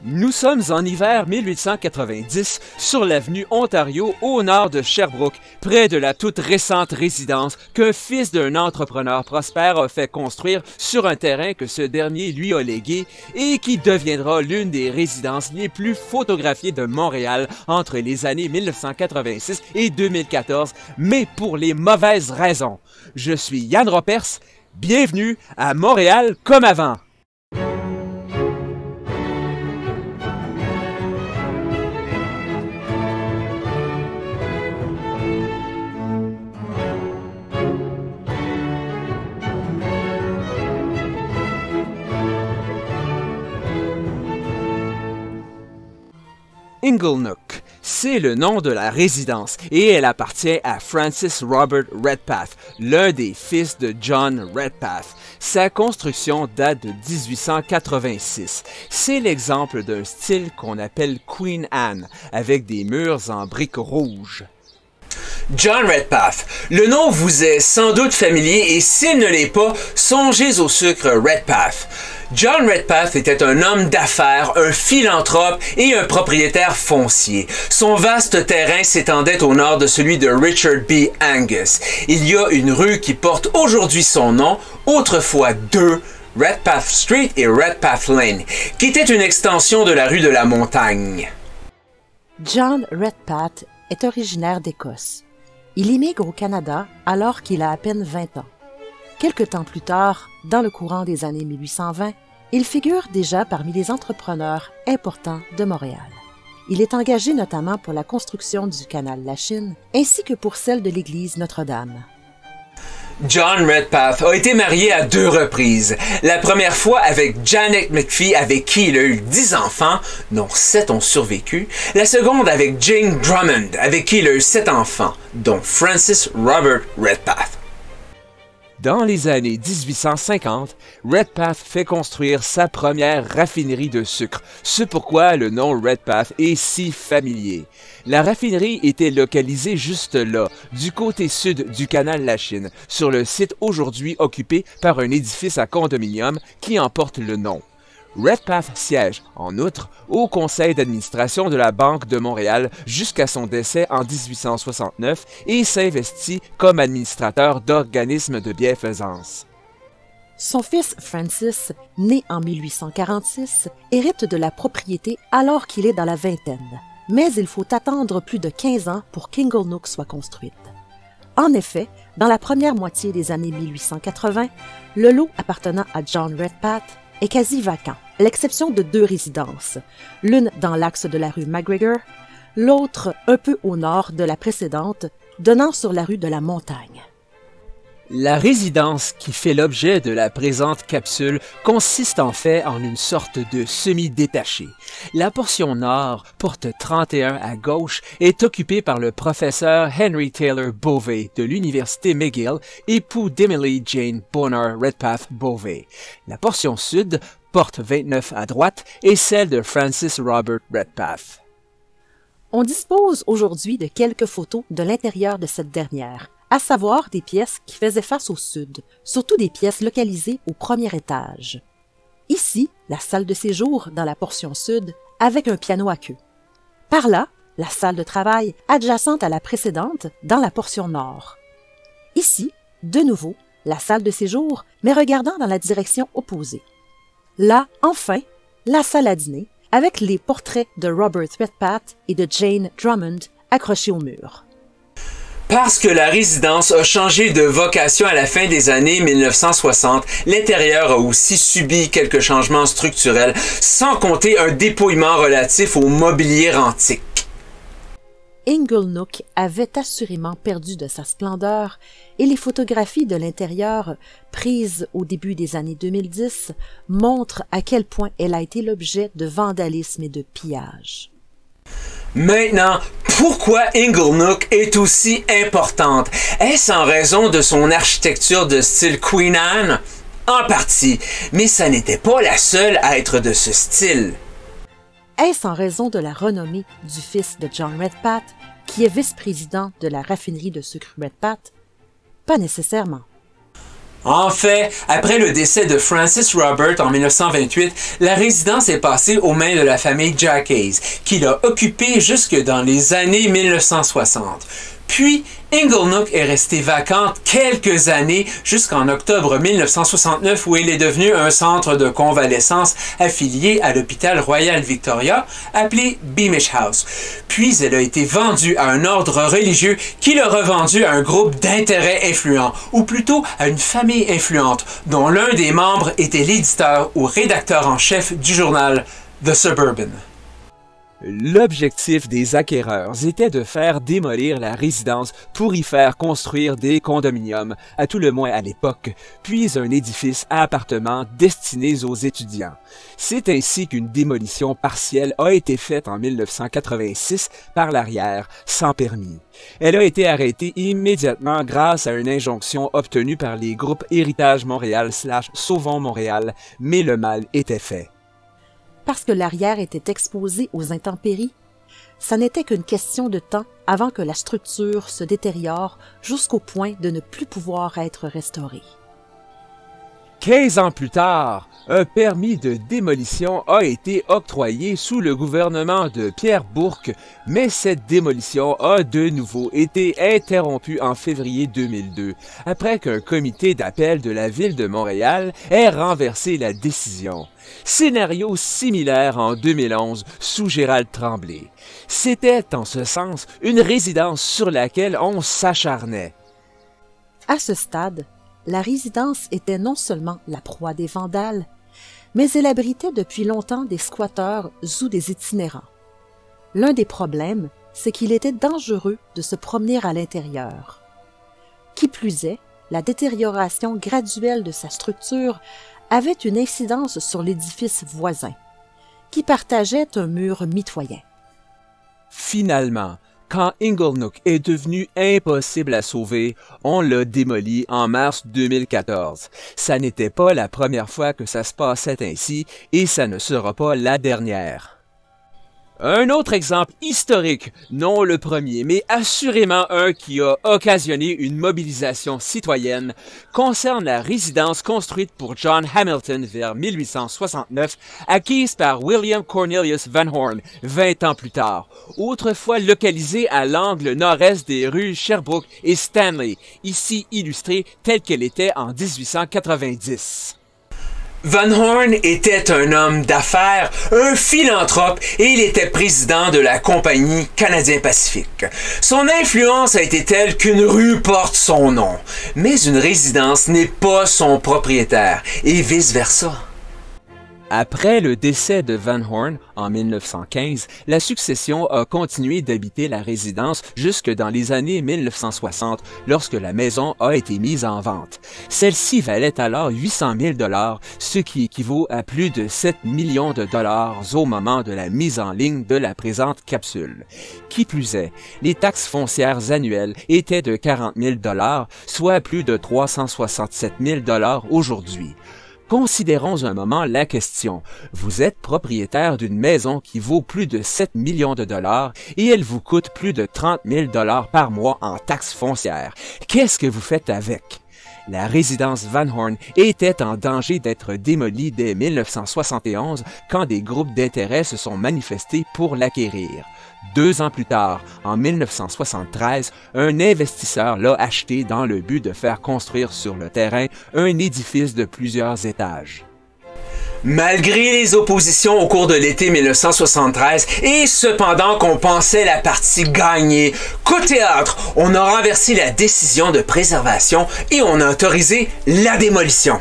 Nous sommes en hiver 1890 sur l'avenue Ontario au nord de Sherbrooke, près de la toute récente résidence qu'un fils d'un entrepreneur prospère a fait construire sur un terrain que ce dernier lui a légué et qui deviendra l'une des résidences les plus photographiées de Montréal entre les années 1986 et 2014, mais pour les mauvaises raisons. Je suis Yann Ropers, bienvenue à Montréal comme avant. Inglenook, c'est le nom de la résidence et elle appartient à Francis Robert Redpath, l'un des fils de John Redpath. Sa construction date de 1886. C'est l'exemple d'un style qu'on appelle Queen Anne, avec des murs en briques rouges. John Redpath. Le nom vous est sans doute familier et s'il ne l'est pas, songez au sucre Redpath. John Redpath était un homme d'affaires, un philanthrope et un propriétaire foncier. Son vaste terrain s'étendait au nord de celui de Richard B. Angus. Il y a une rue qui porte aujourd'hui son nom, autrefois deux, Redpath Street et Redpath Lane, qui était une extension de la rue de la Montagne. John Redpath est originaire d'Écosse. Il immigre au Canada alors qu'il a à peine 20 ans. Quelque temps plus tard, dans le courant des années 1820, il figure déjà parmi les entrepreneurs importants de Montréal. Il est engagé notamment pour la construction du canal Lachine ainsi que pour celle de l'église Notre-Dame. John Redpath a été marié à 2 reprises. La première fois avec Janet McPhee, avec qui il a eu 10 enfants, dont 7 ont survécu. La seconde avec Jane Drummond, avec qui il a eu 7 enfants, dont Francis Robert Redpath. Dans les années 1850, Redpath fait construire sa première raffinerie de sucre, ce pourquoi le nom Redpath est si familier. La raffinerie était localisée juste là, du côté sud du canal Lachine, sur le site aujourd'hui occupé par un édifice à condominium qui en porte le nom. Redpath siège, en outre, au conseil d'administration de la Banque de Montréal jusqu'à son décès en 1869 et s'investit comme administrateur d'organismes de bienfaisance. Son fils Francis, né en 1846, hérite de la propriété alors qu'il est dans la vingtaine, mais il faut attendre plus de 15 ans pour qu'Inglenook soit construite. En effet, dans la première moitié des années 1880, le lot appartenant à John Redpath est quasi vacant, à l'exception de 2 résidences, l'une dans l'axe de la rue McGregor, l'autre un peu au nord de la précédente, donnant sur la rue de la Montagne. La résidence qui fait l'objet de la présente capsule consiste en fait en une sorte de semi-détaché. La portion nord, porte 31 à gauche, est occupée par le professeur Henry Taylor Bovey de l'Université McGill, époux d'Emily Jane Bonner Redpath Bovey. La portion sud, porte 29 à droite, est celle de Francis Robert Redpath. On dispose aujourd'hui de quelques photos de l'intérieur de cette dernière, à savoir des pièces qui faisaient face au sud, surtout des pièces localisées au premier étage. Ici, la salle de séjour dans la portion sud, avec un piano à queue. Par là, la salle de travail adjacente à la précédente dans la portion nord. Ici, de nouveau, la salle de séjour, mais regardant dans la direction opposée. Là, enfin, la salle à dîner, avec les portraits de Robert Redpath et de Jane Drummond accrochés au mur. Parce que la résidence a changé de vocation à la fin des années 1960, l'intérieur a aussi subi quelques changements structurels, sans compter un dépouillement relatif au mobilier antique. Inglenook avait assurément perdu de sa splendeur et les photographies de l'intérieur, prises au début des années 2010, montrent à quel point elle a été l'objet de vandalisme et de pillage. Maintenant, pourquoi Inglenook est aussi importante? Est-ce en raison de son architecture de style Queen Anne? En partie, mais ça n'était pas la seule à être de ce style. Est-ce en raison de la renommée du fils de John Redpath, qui est vice-président de la raffinerie de sucre Redpath? Pas nécessairement. En fait, après le décès de Francis Robert en 1928, la résidence est passée aux mains de la famille Jacques, qui l'a occupée jusque dans les années 1960. Puis, Inglenook est restée vacante quelques années jusqu'en octobre 1969 où elle est devenue un centre de convalescence affilié à l'hôpital Royal Victoria appelé Beamish House. Puis elle a été vendue à un ordre religieux qui l'a revendue à un groupe d'intérêts influents, ou plutôt à une famille influente dont l'un des membres était l'éditeur ou rédacteur en chef du journal The Suburban. L'objectif des acquéreurs était de faire démolir la résidence pour y faire construire des condominiums, à tout le moins à l'époque, puis un édifice à appartements destinés aux étudiants. C'est ainsi qu'une démolition partielle a été faite en 1986 par l'arrière, sans permis. Elle a été arrêtée immédiatement grâce à une injonction obtenue par les groupes Héritage Montréal / Sauvons Montréal, mais le mal était fait. Parce que l'arrière était exposé aux intempéries, ça n'était qu'une question de temps avant que la structure se détériore jusqu'au point de ne plus pouvoir être restaurée. 15 ans plus tard, un permis de démolition a été octroyé sous le gouvernement de Pierre Bourque, mais cette démolition a de nouveau été interrompue en février 2002, après qu'un comité d'appel de la Ville de Montréal ait renversé la décision. Scénario similaire en 2011 sous Gérald Tremblay. C'était, en ce sens, une résidence sur laquelle on s'acharnait. À ce stade, la résidence était non seulement la proie des vandales, mais elle abritait depuis longtemps des squatteurs ou des itinérants. L'un des problèmes, c'est qu'il était dangereux de se promener à l'intérieur. Qui plus est, la détérioration graduelle de sa structure avait une incidence sur l'édifice voisin, qui partageait un mur mitoyen. Finalement, quand Inglenook est devenu impossible à sauver, on l'a démoli en mars 2014. Ça n'était pas la première fois que ça se passait ainsi et ça ne sera pas la dernière. Un autre exemple historique, non le premier, mais assurément un qui a occasionné une mobilisation citoyenne, concerne la résidence construite pour John Hamilton vers 1869, acquise par William Cornelius Van Horn 20 ans plus tard, autrefois localisée à l'angle nord-est des rues Sherbrooke et Stanley, ici illustrée telle qu'elle était en 1890. Van Horn était un homme d'affaires, un philanthrope et il était président de la Compagnie Canadien-Pacifique. Son influence a été telle qu'une rue porte son nom, mais une résidence n'est pas son propriétaire et vice-versa. Après le décès de Van Horn en 1915, la succession a continué d'habiter la résidence jusque dans les années 1960 lorsque la maison a été mise en vente. Celle-ci valait alors 800 000 $, ce qui équivaut à plus de 7 millions de dollars au moment de la mise en ligne de la présente capsule. Qui plus est, les taxes foncières annuelles étaient de 40 000 $, soit plus de 367 000 $ aujourd'hui. Considérons un moment la question. Vous êtes propriétaire d'une maison qui vaut plus de 7 millions de dollars et elle vous coûte plus de 30 000 $ par mois en taxes foncières. Qu'est-ce que vous faites avec? La résidence Van Horn était en danger d'être démolie dès 1971 quand des groupes d'intérêt se sont manifestés pour l'acquérir. 2 ans plus tard, en 1973, un investisseur l'a acheté dans le but de faire construire sur le terrain un édifice de plusieurs étages. Malgré les oppositions au cours de l'été 1973 et cependant qu'on pensait la partie gagnée, coup de théâtre, on a renversé la décision de préservation et on a autorisé la démolition.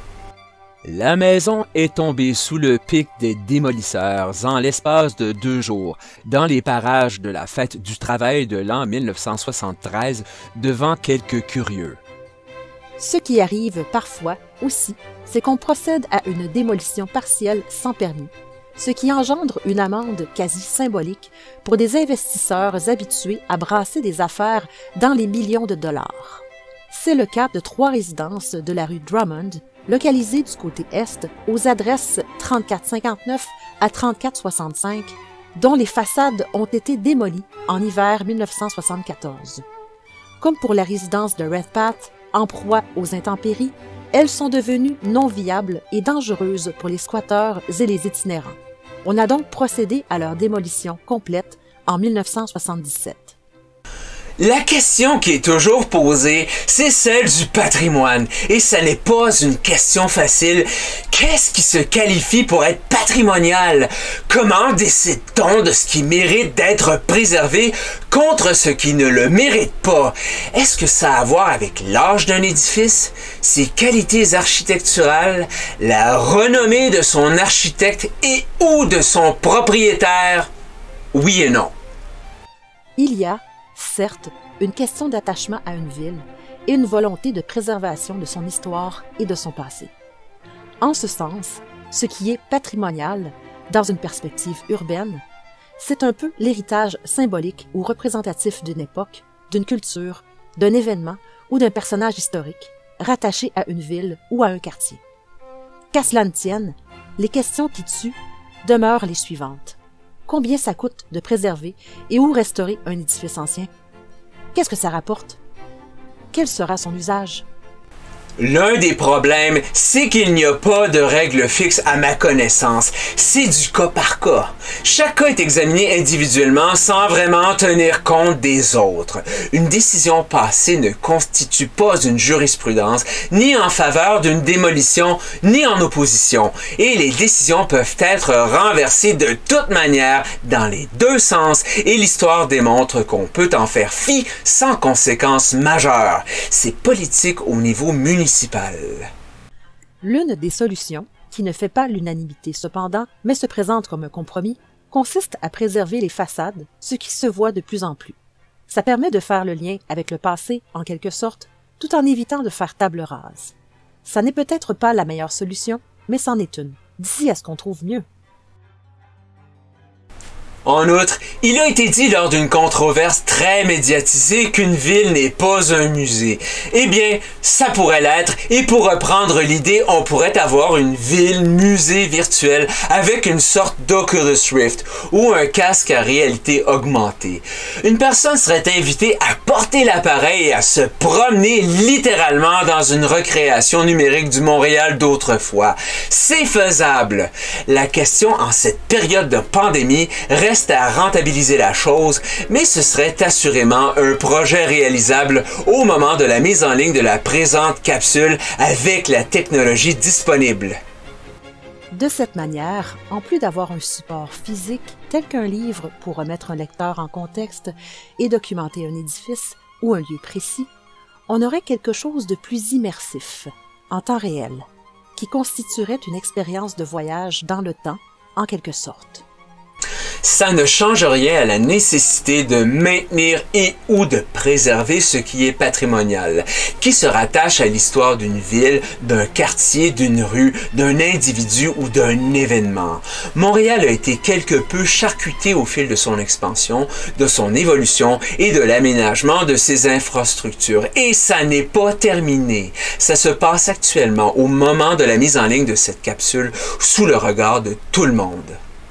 La maison est tombée sous le pic des démolisseurs en l'espace de 2 jours, dans les parages de la fête du travail de l'an 1973, devant quelques curieux. Ce qui arrive parfois aussi, c'est qu'on procède à une démolition partielle sans permis, ce qui engendre une amende quasi symbolique pour des investisseurs habitués à brasser des affaires dans les millions de dollars. C'est le cas de 3 résidences de la rue Drummond, localisées du côté est aux adresses 3459 à 3465, dont les façades ont été démolies en hiver 1974. Comme pour la résidence de Redpath, en proie aux intempéries, elles sont devenues non viables et dangereuses pour les squatteurs et les itinérants. On a donc procédé à leur démolition complète en 1977. La question qui est toujours posée, c'est celle du patrimoine. Et ça n'est pas une question facile. Qu'est-ce qui se qualifie pour être patrimonial? Comment décide-t-on de ce qui mérite d'être préservé contre ce qui ne le mérite pas? Est-ce que ça a à voir avec l'âge d'un édifice, ses qualités architecturales, la renommée de son architecte et ou de son propriétaire? Oui et non. Il y a, certes, une question d'attachement à une ville et une volonté de préservation de son histoire et de son passé. En ce sens, ce qui est patrimonial, dans une perspective urbaine, c'est un peu l'héritage symbolique ou représentatif d'une époque, d'une culture, d'un événement ou d'un personnage historique rattaché à une ville ou à un quartier. Qu'à cela ne tienne, les questions qui tuent demeurent les suivantes. Combien ça coûte de préserver et ou restaurer un édifice ancien? Qu'est-ce que ça rapporte? Quel sera son usage? L'un des problèmes, c'est qu'il n'y a pas de règle fixe à ma connaissance. C'est du cas par cas. Chaque cas est examiné individuellement sans vraiment tenir compte des autres. Une décision passée ne constitue pas une jurisprudence, ni en faveur d'une démolition, ni en opposition. Et les décisions peuvent être renversées de toute manière, dans les deux sens, et l'histoire démontre qu'on peut en faire fi sans conséquences majeures. C'est politique au niveau municipal. L'une des solutions, qui ne fait pas l'unanimité cependant, mais se présente comme un compromis, consiste à préserver les façades, ce qui se voit de plus en plus. Ça permet de faire le lien avec le passé, en quelque sorte, tout en évitant de faire table rase. Ça n'est peut-être pas la meilleure solution, mais c'en est une, d'ici à ce qu'on trouve mieux. En outre, il a été dit lors d'une controverse très médiatisée qu'une ville n'est pas un musée. Eh bien, ça pourrait l'être, et pour reprendre l'idée, on pourrait avoir une ville-musée virtuelle avec une sorte d'Oculus Rift ou un casque à réalité augmentée. Une personne serait invitée à porter l'appareil et à se promener littéralement dans une recréation numérique du Montréal d'autrefois. C'est faisable. La question en cette période de pandémie reste à rentabiliser la chose, mais ce serait assurément un projet réalisable au moment de la mise en ligne de la présente capsule avec la technologie disponible. De cette manière, en plus d'avoir un support physique tel qu'un livre pour remettre un lecteur en contexte et documenter un édifice ou un lieu précis, on aurait quelque chose de plus immersif, en temps réel, qui constituerait une expérience de voyage dans le temps, en quelque sorte. Ça ne change rien à la nécessité de maintenir et ou de préserver ce qui est patrimonial, qui se rattache à l'histoire d'une ville, d'un quartier, d'une rue, d'un individu ou d'un événement. Montréal a été quelque peu charcuté au fil de son expansion, de son évolution et de l'aménagement de ses infrastructures. Et ça n'est pas terminé. Ça se passe actuellement au moment de la mise en ligne de cette capsule sous le regard de tout le monde.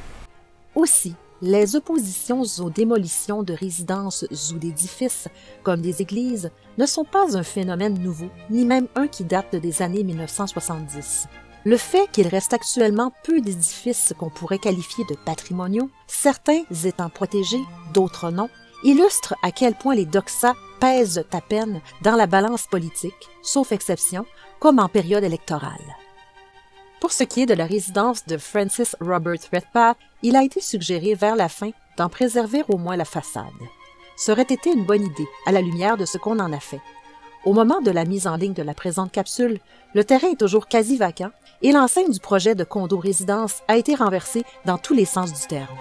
Aussi, les oppositions aux démolitions de résidences ou d'édifices, comme des églises, ne sont pas un phénomène nouveau, ni même un qui date des années 1970. Le fait qu'il reste actuellement peu d'édifices qu'on pourrait qualifier de patrimoniaux, certains étant protégés, d'autres non, illustre à quel point les doxas pèsent à peine dans la balance politique, sauf exception, comme en période électorale. Pour ce qui est de la résidence de Francis Robert Redpath, il a été suggéré vers la fin d'en préserver au moins la façade. Ça aurait été une bonne idée, à la lumière de ce qu'on en a fait. Au moment de la mise en ligne de la présente capsule, le terrain est toujours quasi vacant et l'enseigne du projet de condo-résidence a été renversée dans tous les sens du terme.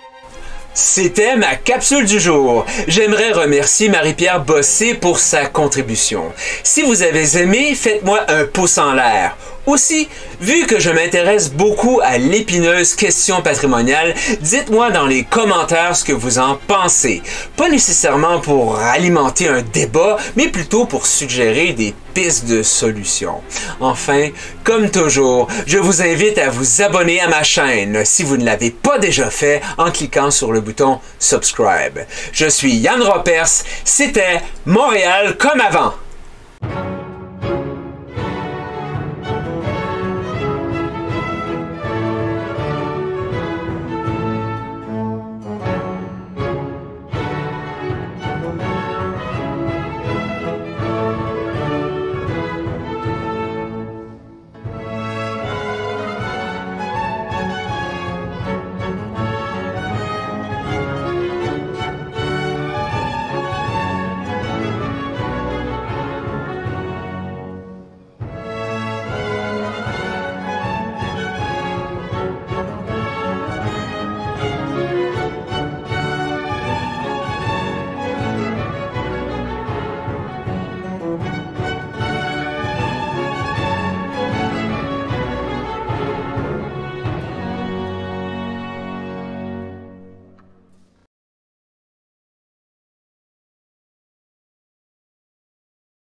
C'était ma capsule du jour. J'aimerais remercier Marie-Pierre Bossé pour sa contribution. Si vous avez aimé, faites-moi un pouce en l'air. Aussi, vu que je m'intéresse beaucoup à l'épineuse question patrimoniale, dites-moi dans les commentaires ce que vous en pensez. Pas nécessairement pour alimenter un débat, mais plutôt pour suggérer des pistes de solutions. Enfin, comme toujours, je vous invite à vous abonner à ma chaîne si vous ne l'avez pas déjà fait en cliquant sur le bouton subscribe. Je suis Yann Ropers, c'était Montréal comme avant.